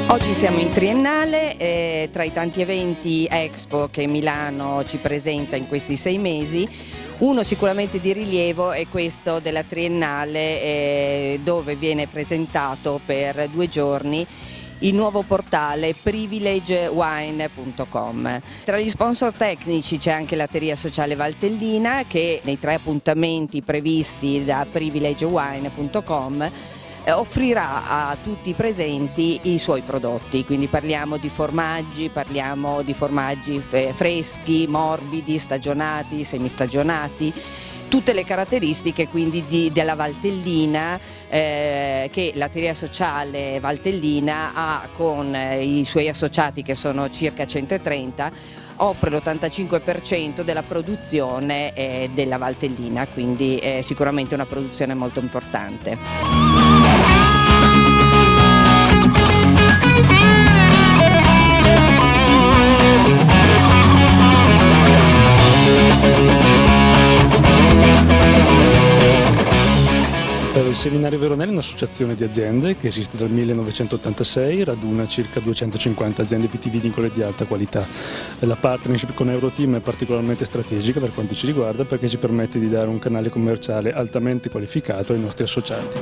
Oggi siamo in Triennale, tra i tanti eventi Expo che Milano ci presenta in questi 6 mesi, uno sicuramente di rilievo è questo della Triennale, dove viene presentato per 2 giorni il nuovo portale privilegewine.com. Tra gli sponsor tecnici c'è anche l'Atteria Sociale Valtellina, che nei 3 appuntamenti previsti da privilegewine.com offrirà a tutti i presenti i suoi prodotti, quindi parliamo di formaggi freschi, morbidi, stagionati, semistagionati, tutte le caratteristiche quindi della Valtellina che l'Atteria Sociale Valtellina ha con i suoi associati, che sono circa 130, offre l'85% della produzione della Valtellina, quindi è sicuramente una produzione molto importante. Il Seminario Veronelli è un'associazione di aziende che esiste dal 1986, raduna circa 250 aziende vitivinicole di alta qualità. La partnership con Euroteam è particolarmente strategica per quanto ci riguarda, perché ci permette di dare un canale commerciale altamente qualificato ai nostri associati.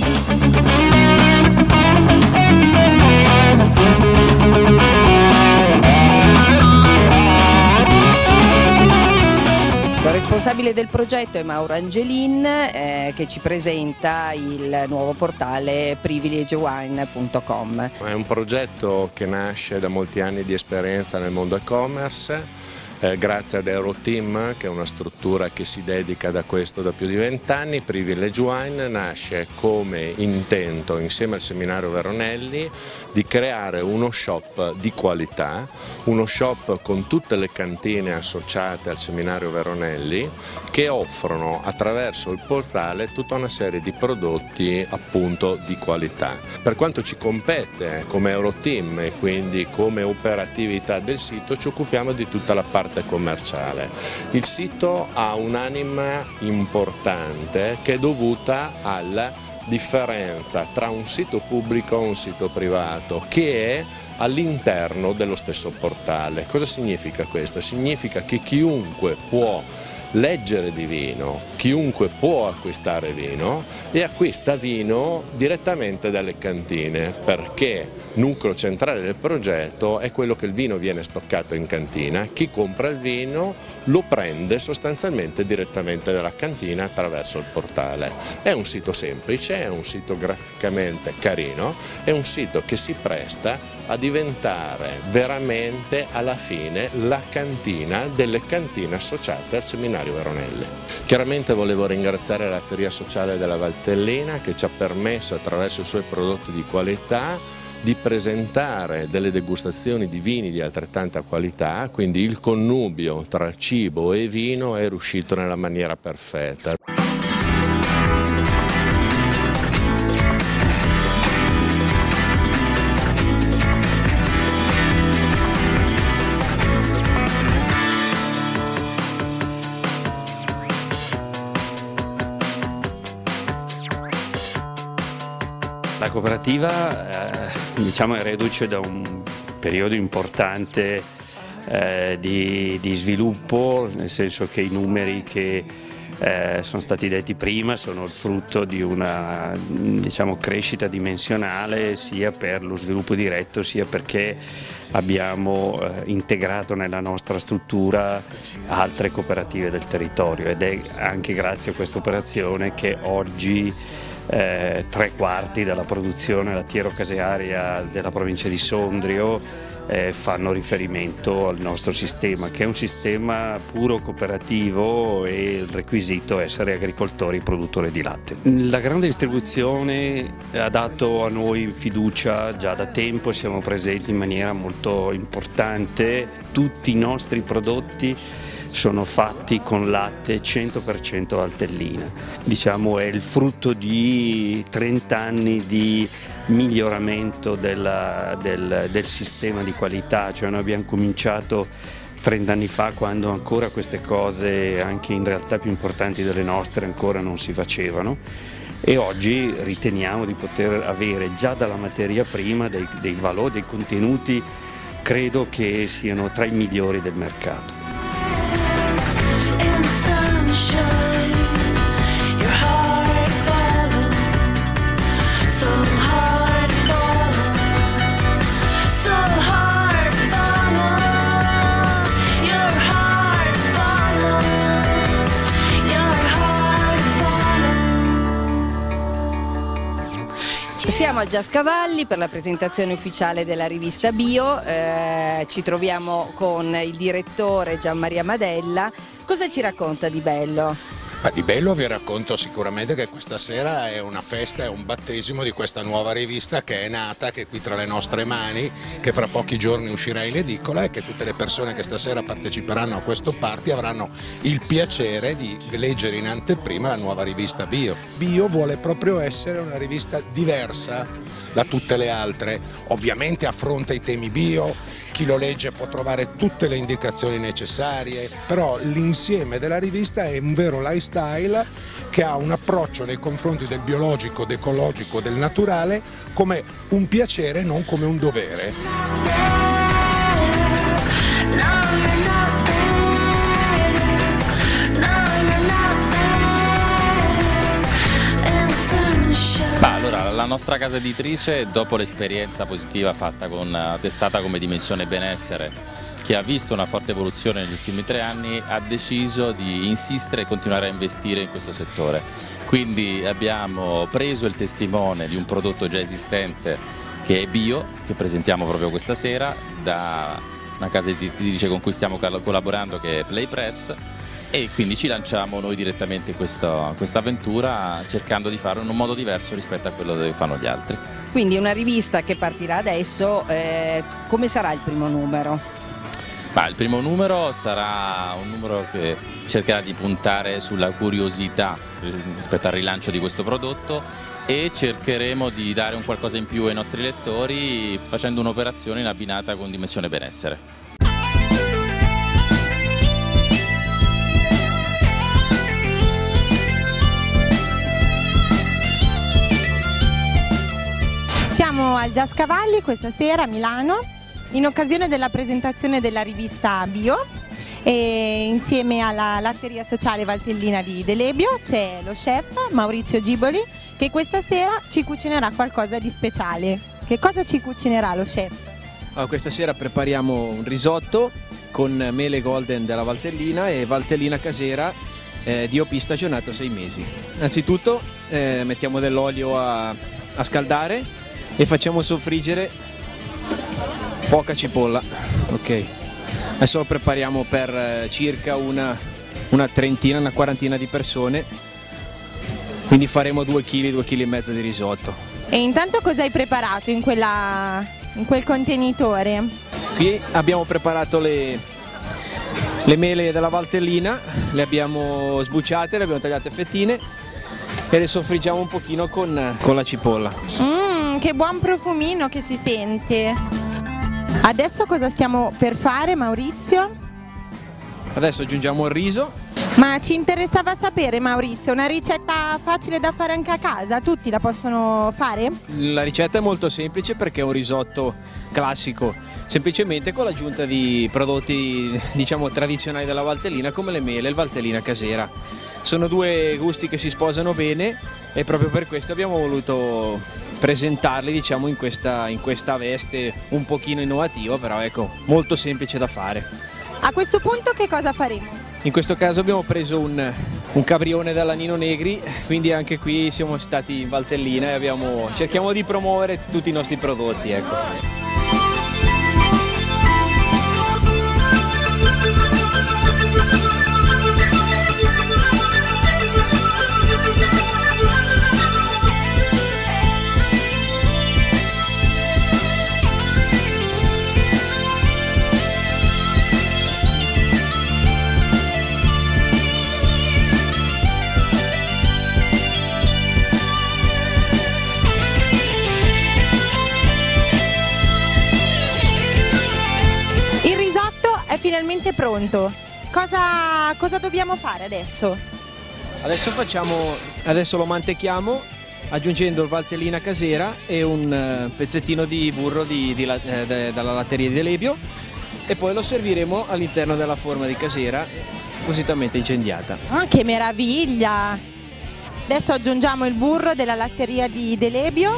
Il responsabile del progetto è Mauro Angelin, che ci presenta il nuovo portale privilegewine.com. È un progetto che nasce da molti anni di esperienza nel mondo e-commerce, grazie ad Euroteam, che è una struttura che si dedica da questo da più di 20 anni. Privilege Wine nasce come intento, insieme al Seminario Veronelli, di creare uno shop di qualità, uno shop con tutte le cantine associate al Seminario Veronelli, che offrono attraverso il portale tutta una serie di prodotti appunto di qualità. Per quanto ci compete come Euroteam e quindi come operatività del sito, ci occupiamo di tutta la parte commerciale. Il sito ha un'anima importante che è dovuta alla differenza tra un sito pubblico e un sito privato, che è all'interno dello stesso portale. Cosa significa questo? Significa che chiunque può leggere di vino, chiunque può acquistare vino, e acquista vino direttamente dalle cantine, perché nucleo centrale del progetto è quello che il vino viene stoccato in cantina. Chi compra il vino lo prende sostanzialmente direttamente dalla cantina attraverso il portale. È un sito semplice, è un sito graficamente carino, è un sito che si presta a diventare veramente alla fine la cantina delle cantine associate al Seminario Veronelli. Chiaramente volevo ringraziare l'Atteria Sociale della Valtellina, che ci ha permesso attraverso i suoi prodotti di qualità di presentare delle degustazioni di vini di altrettanta qualità, quindi il connubio tra cibo e vino è riuscito nella maniera perfetta. La cooperativa diciamo, è reduce da un periodo importante di sviluppo, nel senso che i numeri che sono stati detti prima sono il frutto di una crescita dimensionale, sia per lo sviluppo diretto sia perché abbiamo integrato nella nostra struttura altre cooperative del territorio, ed è anche grazie a questa operazione che oggi 3/4 della produzione lattiero-casearia della provincia di Sondrio fanno riferimento al nostro sistema, che è un sistema puro cooperativo, e il requisito è essere agricoltori e produttori di latte. La grande distribuzione ha dato a noi fiducia già da tempo, siamo presenti in maniera molto importante. Tutti i nostri prodotti sono fatti con latte 100% Valtellina. Diciamo è il frutto di 30 anni di miglioramento del sistema di qualità, cioè noi abbiamo cominciato 30 anni fa, quando ancora queste cose, anche in realtà più importanti delle nostre, ancora non si facevano. e oggi riteniamo di poter avere già dalla materia prima dei valori, dei contenuti, credo che siano tra i migliori del mercato. Siamo al Jazz Cavalli per la presentazione ufficiale della rivista Bio, ci troviamo con il direttore Gianmaria Madella. Cosa ci racconta di bello? Di bello vi racconto sicuramente che questa sera è una festa, è un battesimo di questa nuova rivista che è nata, che è qui tra le nostre mani, che fra pochi giorni uscirà in edicola e che tutte le persone che stasera parteciperanno a questo party avranno il piacere di leggere in anteprima la nuova rivista Bio. Bio vuole proprio essere una rivista diversa da tutte le altre, ovviamente affronta i temi bio, chi lo legge può trovare tutte le indicazioni necessarie, però l'insieme della rivista è un vero lifestyle che ha un approccio nei confronti del biologico, dell'ecologico, del naturale come un piacere, non come un dovere. Allora, la nostra casa editrice, dopo l'esperienza positiva fatta con Testata come Dimensione Benessere, che ha visto una forte evoluzione negli ultimi 3 anni, ha deciso di insistere e continuare a investire in questo settore. Quindi abbiamo preso il testimone di un prodotto già esistente che è Bio, che presentiamo proprio questa sera, da una casa editrice con cui stiamo collaborando che è Playpress, e quindi ci lanciamo noi direttamente in questa avventura cercando di farlo in un modo diverso rispetto a quello che fanno gli altri. Quindi una rivista che partirà adesso, come sarà il primo numero? Il primo numero sarà un numero che cercherà di puntare sulla curiosità rispetto al rilancio di questo prodotto e cercheremo di dare un qualcosa in più ai nostri lettori facendo un'operazione in abbinata con Dimensione Benessere. Siamo al Jazz Cavalli questa sera a Milano in occasione della presentazione della rivista Bio e insieme alla latteria sociale Valtellina di Delebio c'è lo chef Maurizio Giboli che questa sera ci cucinerà qualcosa di speciale. Che cosa ci cucinerà lo chef? Questa sera prepariamo un risotto con mele golden della Valtellina e Valtellina casera DOP stagionato 6 mesi. Anzitutto mettiamo dell'olio a scaldare e facciamo soffriggere poca cipolla. Ok, adesso lo prepariamo per circa una trentina, una quarantina di persone, quindi faremo 2 kg, 2 kg e mezzo di risotto. E intanto cosa hai preparato in quel contenitore? Qui abbiamo preparato le mele della Valtellina, le abbiamo sbucciate, le abbiamo tagliate a fettine e le soffriggiamo un pochino con la cipolla. Che buon profumino che si sente. Adesso cosa stiamo per fare, Maurizio? Adesso aggiungiamo il riso. Ma ci interessava sapere, Maurizio, una ricetta facile da fare anche a casa? Tutti la possono fare? La ricetta è molto semplice perché è un risotto classico, semplicemente con l'aggiunta di prodotti diciamo tradizionali della Valtellina come le mele e il Valtellina casera. Sono 2 gusti che si sposano bene e proprio per questo abbiamo voluto presentarli diciamo in questa veste un pochino innovativa, però ecco, molto semplice da fare. A questo punto che cosa faremo? In questo caso abbiamo preso un cabrione dalla Nino Negri, quindi anche qui siamo stati in Valtellina e cerchiamo di promuovere tutti i nostri prodotti, ecco. Finalmente pronto. Cosa dobbiamo fare adesso? Adesso lo mantechiamo aggiungendo il valtellina casera e un pezzettino di burro dalla latteria di Delebio, e poi lo serviremo all'interno della forma di casera appositamente incendiata. Ah, che meraviglia! Adesso aggiungiamo il burro della latteria di Delebio.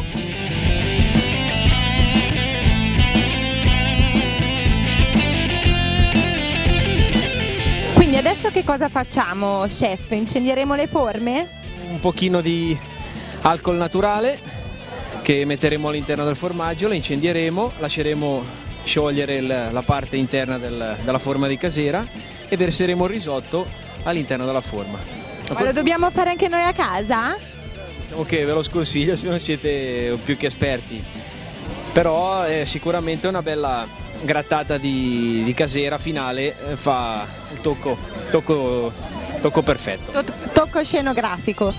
Quindi adesso che cosa facciamo, chef? Incendieremo le forme? Un pochino di alcol naturale che metteremo all'interno del formaggio, lo incendieremo, lasceremo sciogliere la parte interna della forma di casera e verseremo il risotto all'interno della forma. Ma lo dobbiamo fare anche noi a casa? Diciamo che ve lo sconsiglio se non siete più che esperti, però sicuramente una bella grattata di casera finale fa il tocco perfetto. Tocco scenografico.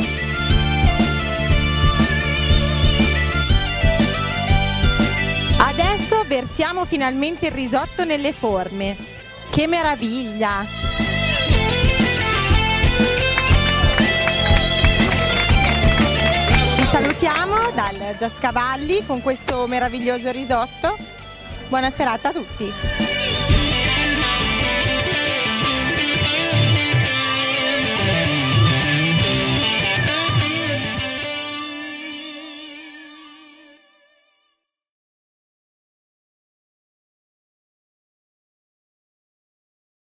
Adesso versiamo finalmente il risotto nelle forme. Che meraviglia! Vi salutiamo dal Giascavalli con questo meraviglioso risotto. Buona serata a tutti!